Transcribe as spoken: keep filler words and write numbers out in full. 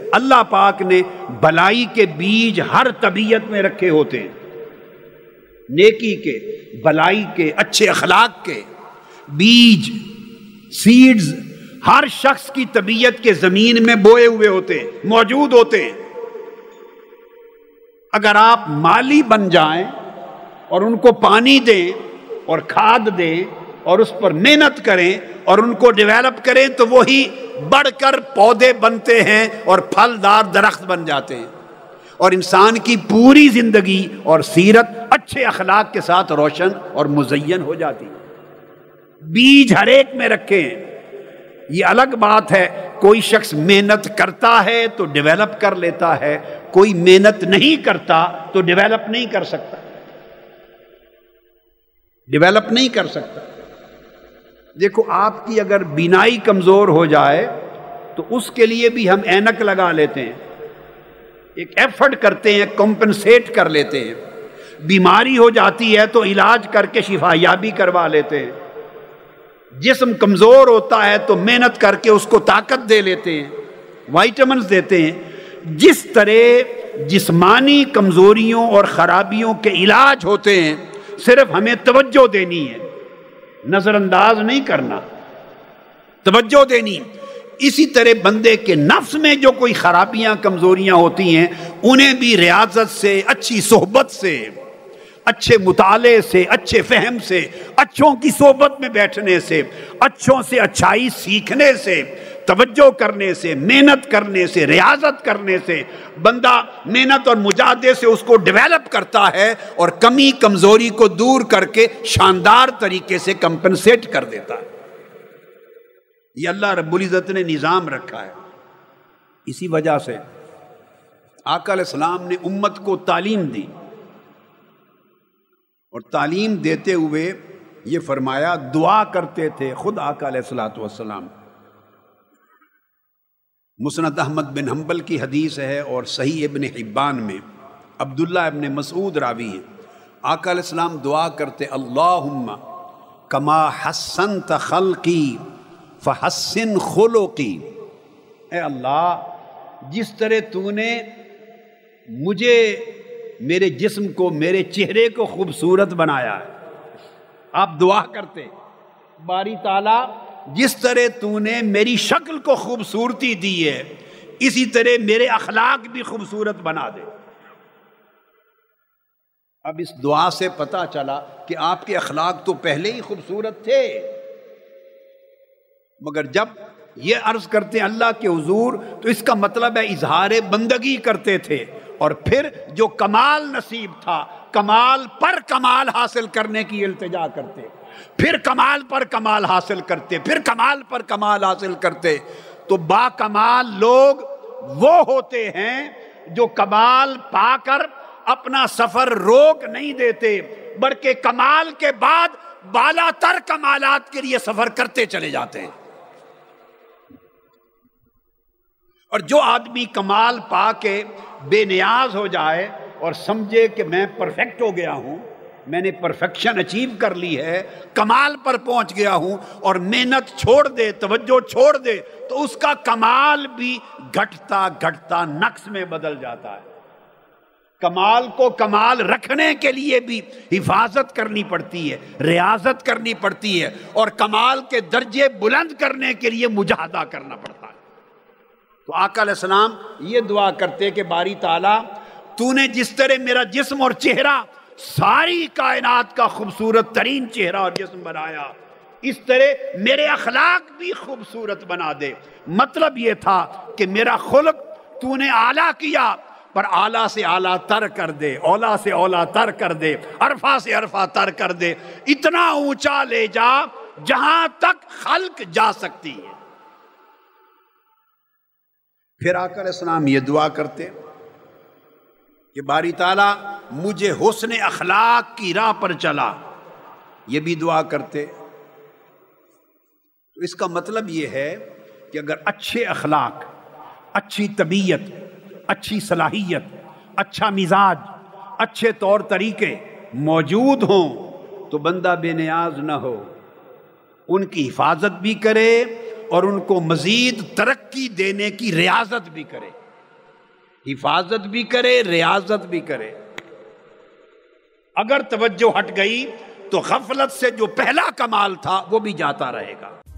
اللہ پاک نے بھلائی کے بیج ہر طبیعت میں رکھے ہوتے ہیں، نیکی کے، بھلائی کے، اچھے اخلاق کے بیج، سیڈز ہر شخص کی طبیعت کے زمین میں بوئے ہوئے ہوتے ہیں، موجود ہوتے ہیں۔ اگر آپ مالی بن جائیں اور ان کو پانی دیں اور کھاد دیں اور اس پر محنت کریں اور ان کو ڈیولپ کریں تو وہی بڑھ کر پودے بنتے ہیں اور پھلدار درخت بن جاتے ہیں، اور انسان کی پوری زندگی اور سیرت اچھے اخلاق کے ساتھ روشن اور مزین ہو جاتی ہے۔ بیج ہر ایک میں رکھے ہیں۔ یہ الگ بات ہے کوئی شخص محنت کرتا ہے تو ڈیولپ کر لیتا ہے، کوئی محنت نہیں کرتا تو ڈیولپ نہیں کر سکتا، ڈیولپ نہیں کر سکتا۔ دیکھو آپ کی اگر بینائی کمزور ہو جائے تو اس کے لیے بھی ہم اینک لگا لیتے ہیں، ایک ایفرٹ کرتے ہیں، کمپنسیٹ کر لیتے ہیں۔ بیماری ہو جاتی ہے تو علاج کر کے شفا یابی کروا لیتے ہیں۔ جسم کمزور ہوتا ہے تو محنت کر کے اس کو طاقت دے لیتے ہیں، وائٹامنز دیتے ہیں۔ جس طرح جسمانی کمزوریوں اور خرابیوں کے علاج ہوتے ہیں، صرف ہمیں توجہ دینی ہے، نظر انداز نہیں کرنا، توجہ دینی۔ اسی طرح بندے کے نفس میں جو کوئی خرابیاں کمزوریاں ہوتی ہیں انہیں بھی ریاضت سے، اچھی صحبت سے، اچھے مطالعے سے، اچھے فہم سے، اچھوں کی صحبت میں بیٹھنے سے، اچھوں سے اچھائی سیکھنے سے، توجہ کرنے سے، محنت کرنے سے، ریاضت کرنے سے بندہ محنت اور مجاہدے سے اس کو ڈیولپ کرتا ہے اور کمی کمزوری کو دور کر کے شاندار طریقے سے کمپنسیٹ کر دیتا ہے۔ یہ اللہ رب العزت نے نظام رکھا ہے۔ اسی وجہ سے آقا علیہ السلام نے امت کو تعلیم دی، اور تعلیم دیتے ہوئے یہ فرمایا، دعا کرتے تھے خود آقا علیہ الصلوۃ والسلام۔ مسند احمد بن حنبل کی حدیث ہے اور صحیح ابن حبان میں عبداللہ ابن مسعود راوی ہے، آقا علیہ السلام دعا کرتے، اللہم کما حسنت خلقی فحسن خلقی، اے اللہ جس طرح تو نے مجھے، میرے جسم کو، میرے چہرے کو خوبصورت بنایا ہے، آپ دعا کرتے باری تعالیٰ جس طرح تو نے میری شکل کو خوبصورتی دی ہے اسی طرح میرے اخلاق بھی خوبصورت بنا دے۔ اب اس دعا سے پتہ چلا کہ آپ کے اخلاق تو پہلے ہی خوبصورت تھے، مگر جب یہ عرض کرتے ہیں اللہ کے حضور تو اس کا مطلب ہے اظہار بندگی کرتے تھے، اور پھر جو کمال نصیب تھا کمال پر کمال حاصل کرنے کی التجا کرتے، پھر کمال پر کمال حاصل کرتے، پھر کمال پر کمال حاصل کرتے۔ تو با کمال لوگ وہ ہوتے ہیں جو کمال پا کر اپنا سفر روک نہیں دیتے، بلکہ کمال کے بعد بالا تر کمالات کے لیے سفر کرتے چلے جاتے ہیں۔ اور جو آدمی کمال پا کے بے نیاز ہو جائے اور سمجھے کہ میں پرفیکٹ ہو گیا ہوں، میں نے پرفیکشن اچیو کر لی ہے، کمال پر پہنچ گیا ہوں، اور محنت چھوڑ دے، توجہ چھوڑ دے، تو اس کا کمال بھی گھٹتا گھٹتا نقص میں بدل جاتا ہے۔ کمال کو کمال رکھنے کے لیے بھی حفاظت کرنی پڑتی ہے، ریاضت کرنی پڑتی ہے، اور کمال کے درجے بلند کرنے کے لیے مجاہدہ کرنا پڑتا ہے۔ تو آقا علیہ السلام یہ دعا کرتے کہ باری تعالیٰ تو نے جس طرح میرا جسم اور چہرہ ساری کائنات کا خوبصورت ترین چہرہ اور جسم بنایا، اس طرح میرے اخلاق بھی خوبصورت بنا دے۔ مطلب یہ تھا کہ میرا خلق تو نے اعلیٰ کیا، پر اعلیٰ سے اعلیٰ تر کر دے، اولا سے اولا تر کر دے، عرفہ سے عرفہ تر کر دے، اتنا اونچا لے جا جہاں تک خلق جا سکتی ہے۔ پھر آقا علیہ السلام یہ دعا کرتے کہ باری تعالیٰ مجھے حسن اخلاق کی راہ پر چلا، یہ بھی دعا کرتے۔ تو اس کا مطلب یہ ہے کہ اگر اچھے اخلاق، اچھی طبیعت، اچھی صلاحیت، اچھا مزاج، اچھے طور طریقے موجود ہوں تو بندہ بے نیاز نہ ہو، ان کی حفاظت بھی کرے اور ان کو مزید ترقی دینے کی ریاضت بھی کرے۔ حفاظت بھی کرے، ریاضت بھی کرے۔ اگر توجہ ہٹ گئی تو غفلت سے جو پہلا کمال تھا وہ بھی جاتا رہے گا۔